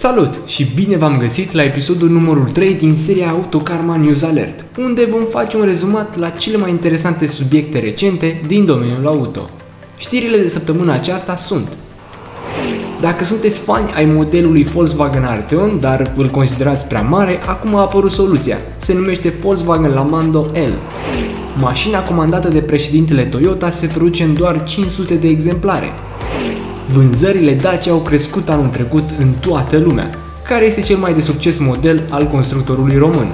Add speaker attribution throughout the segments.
Speaker 1: Salut și bine v-am găsit la episodul numărul 3 din seria Autokarma News Alert, unde vom face un rezumat la cele mai interesante subiecte recente din domeniul auto. Știrile de săptămâna aceasta sunt: dacă sunteți fani ai modelului Volkswagen Arteon, dar îl considerați prea mare, acum a apărut soluția. Se numește Volkswagen Lamando L. Mașina comandată de președintele Toyota se produce în doar 500 de exemplare. Vânzările Dacia au crescut anul trecut în toată lumea. Care este cel mai de succes model al constructorului român?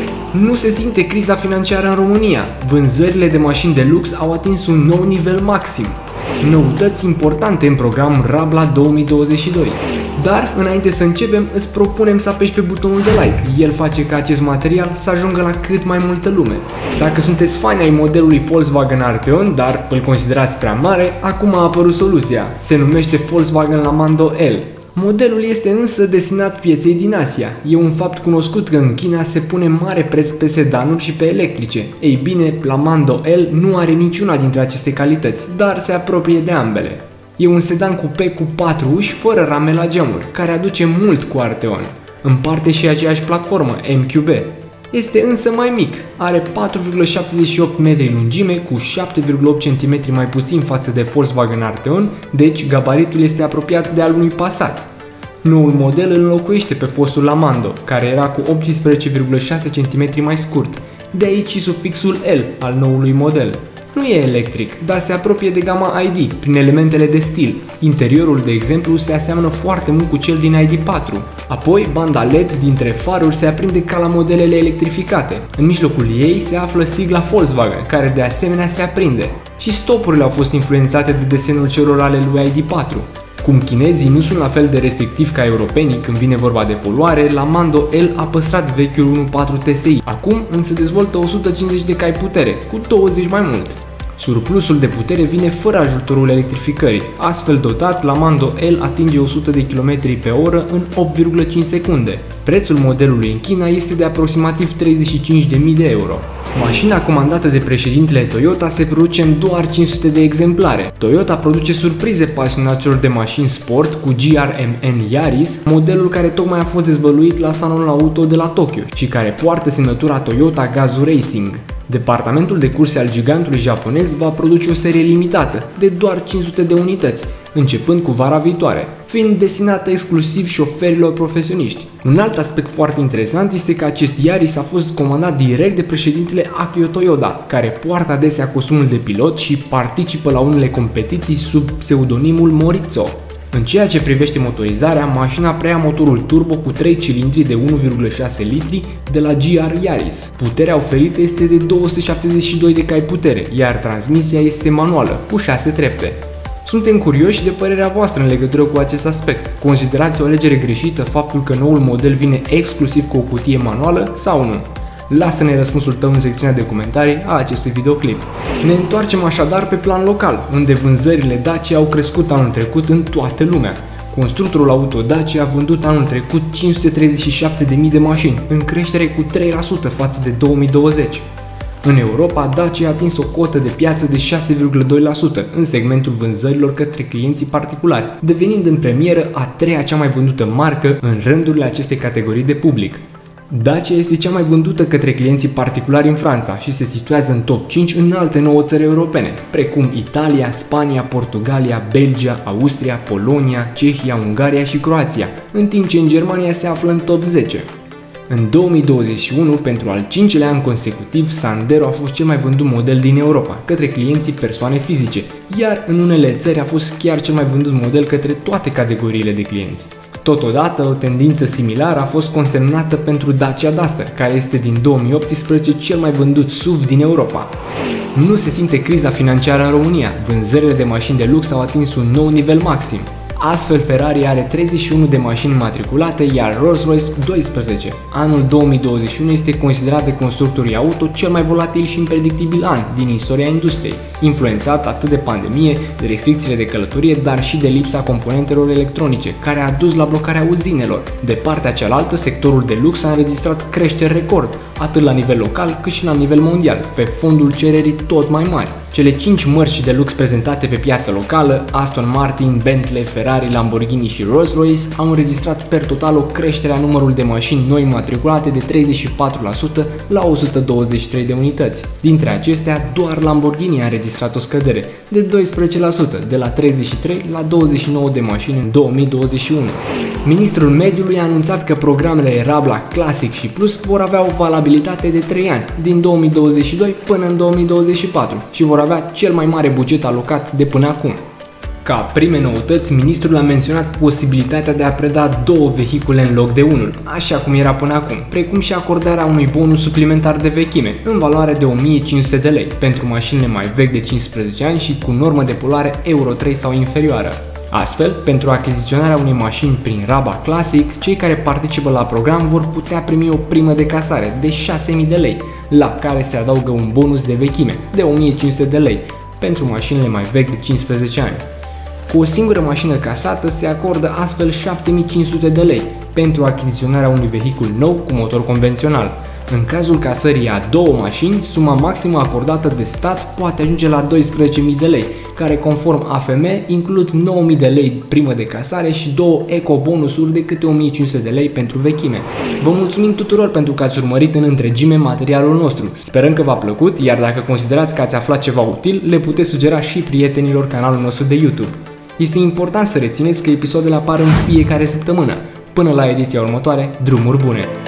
Speaker 1: Nu se simte criza financiară în România. Vânzările de mașini de lux au atins un nou nivel maxim. Noutăți importante în programul Rabla 2022. Dar, înainte să începem, îți propunem să apeși pe butonul de like. El face ca acest material să ajungă la cât mai multă lume. Dacă sunteți fani ai modelului Volkswagen Arteon, dar îl considerați prea mare, acum a apărut soluția. Se numește Volkswagen Lamando L. Modelul este însă destinat pieței din Asia. E un fapt cunoscut că în China se pune mare preț pe sedanuri și pe electrice. Ei bine, Lamando L nu are niciuna dintre aceste calități, dar se apropie de ambele. E un sedan coupe cu 4 uși fără rame la geamuri, care aduce mult cu Arteon. Împarte și aceeași platformă, MQB. Este însă mai mic, are 4,78 metri lungime cu 7,8 cm mai puțin față de Volkswagen Arteon, deci gabaritul este apropiat de al unui Passat. Noul model îl înlocuiește pe fostul Lamando, care era cu 18,6 cm mai scurt, de aici și sufixul L al noului model. Nu e electric, dar se apropie de gama ID prin elementele de stil. Interiorul, de exemplu, se aseamănă foarte mult cu cel din ID4. Apoi, banda LED dintre faruri se aprinde ca la modelele electrificate. În mijlocul ei se află sigla Volkswagen, care de asemenea se aprinde. Și stopurile au fost influențate de desenul celor ale lui ID4. Cum chinezii nu sunt la fel de restrictivi ca europenii când vine vorba de poluare, Lamando L a păstrat vechiul 1.4 TSI. Acum însă dezvoltă 150 de cai putere, cu 20 mai mult. Surplusul de putere vine fără ajutorul electrificării. Astfel dotat, Lamando L atinge 100 de km pe oră în 8,5 secunde. Prețul modelului în China este de aproximativ 35.000 de euro. Mașina comandată de președintele Toyota se produce în doar 500 de exemplare. Toyota produce surprize pasionaților de mașini sport cu GR-MN Yaris, modelul care tocmai a fost dezvăluit la salonul auto de la Tokyo și care poartă semnătura Toyota Gazoo Racing. Departamentul de curse al gigantului japonez va produce o serie limitată de doar 500 de unități, începând cu vara viitoare, fiind destinată exclusiv șoferilor profesioniști. Un alt aspect foarte interesant este că acest Yaris a fost comandat direct de președintele Akio Toyoda, care poartă adesea costumul de pilot și participă la unele competiții sub pseudonimul Morizo. În ceea ce privește motorizarea, mașina preia motorul turbo cu 3 cilindri de 1,6 litri de la GR Yaris. Puterea oferită este de 272 de cai putere, iar transmisia este manuală, cu 6 trepte. Suntem curioși de părerea voastră în legătură cu acest aspect. Considerați o alegere greșită faptul că noul model vine exclusiv cu o cutie manuală sau nu? Lasă-ne răspunsul tău în secțiunea de comentarii a acestui videoclip. Ne întoarcem așadar pe plan local, unde vânzările Dacia au crescut anul trecut în toată lumea. Constructorul auto Dacia a vândut anul trecut 537.000 de mașini, în creștere cu 3% față de 2020. În Europa, Dacia a atins o cotă de piață de 6,2% în segmentul vânzărilor către clienții particulari, devenind în premieră a treia cea mai vândută marcă în rândurile acestei categorii de public. Dacia este cea mai vândută către clienții particulari în Franța și se situează în top 5 în alte 9 țări europene, precum Italia, Spania, Portugalia, Belgia, Austria, Polonia, Cehia, Ungaria și Croația, în timp ce în Germania se află în top 10. În 2021, pentru al 5-lea an consecutiv, Sandero a fost cel mai vândut model din Europa, către clienții persoane fizice, iar în unele țări a fost chiar cel mai vândut model către toate categoriile de clienți. Totodată, o tendință similară a fost consemnată pentru Dacia Duster, care este din 2018 cel mai vândut SUV din Europa. Nu se simte criza financiară în România, vânzările de mașini de lux au atins un nou nivel maxim. Astfel, Ferrari are 31 de mașini matriculate, iar Rolls-Royce 12. Anul 2021 este considerat de constructorii auto cel mai volatil și impredictibil an din istoria industriei, influențat atât de pandemie, de restricțiile de călătorie, dar și de lipsa componentelor electronice, care a dus la blocarea uzinelor. De partea cealaltă, sectorul de lux a înregistrat creșteri record, atât la nivel local cât și la nivel mondial, pe fondul cererii tot mai mari. Cele 5 mărci de lux prezentate pe piața locală, Aston Martin, Bentley, Ferrari, Ferrari, Lamborghini și Rolls-Royce au înregistrat per total o creștere a numărului de mașini noi matriculate de 34% la 123 de unități. Dintre acestea, doar Lamborghini a înregistrat o scădere de 12%, de la 33 la 29 de mașini în 2021. Ministrul Mediului a anunțat că programele Rabla Classic și Plus vor avea o valabilitate de 3 ani, din 2022 până în 2024, și vor avea cel mai mare buget alocat de până acum. Ca prime noutăți, ministrul a menționat posibilitatea de a preda 2 vehicule în loc de unul, așa cum era până acum, precum și acordarea unui bonus suplimentar de vechime, în valoare de 1500 de lei, pentru mașinile mai vechi de 15 ani și cu normă de poluare Euro 3 sau inferioară. Astfel, pentru achiziționarea unei mașini prin Rabla Classic, cei care participă la program vor putea primi o primă de casare de 6.000 de lei, la care se adaugă un bonus de vechime de 1500 de lei pentru mașinile mai vechi de 15 ani. Cu o singură mașină casată se acordă astfel 7500 de lei pentru achiziționarea unui vehicul nou cu motor convențional. În cazul casării a 2 mașini, suma maximă acordată de stat poate ajunge la 12.000 de lei, care conform AFM includ 9.000 de lei primă de casare și 2 eco-bonusuri de câte 1.500 de lei pentru vechime. Vă mulțumim tuturor pentru că ați urmărit în întregime materialul nostru. Sperăm că v-a plăcut, iar dacă considerați că ați aflat ceva util, le puteți sugera și prietenilor canalului nostru de YouTube. Este important să rețineți că episoadele apar în fiecare săptămână. Până la ediția următoare, drumuri bune!